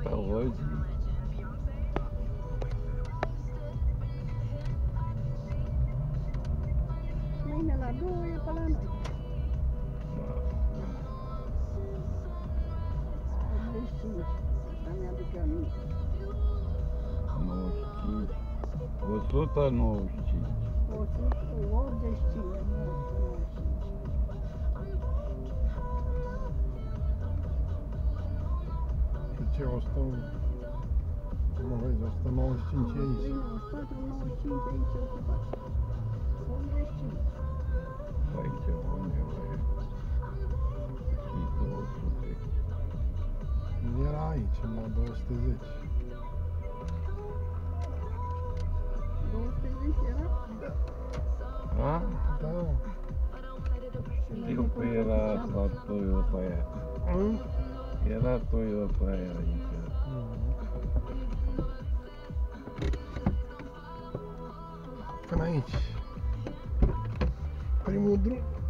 Auzi. Mâine la 2 e pe la noi. 85. Așa mi-aduc aminte. 95. 195. 185. Ce 100, mă vezi, 195 e aici. 94, 95 aici ocupat. 85. Aici undeva e. Și 200. Era aici, la 210. 210 era? A? Da. Știu că era la Toyota aia. Era Toyota aia aici. Până aici. Primul drum.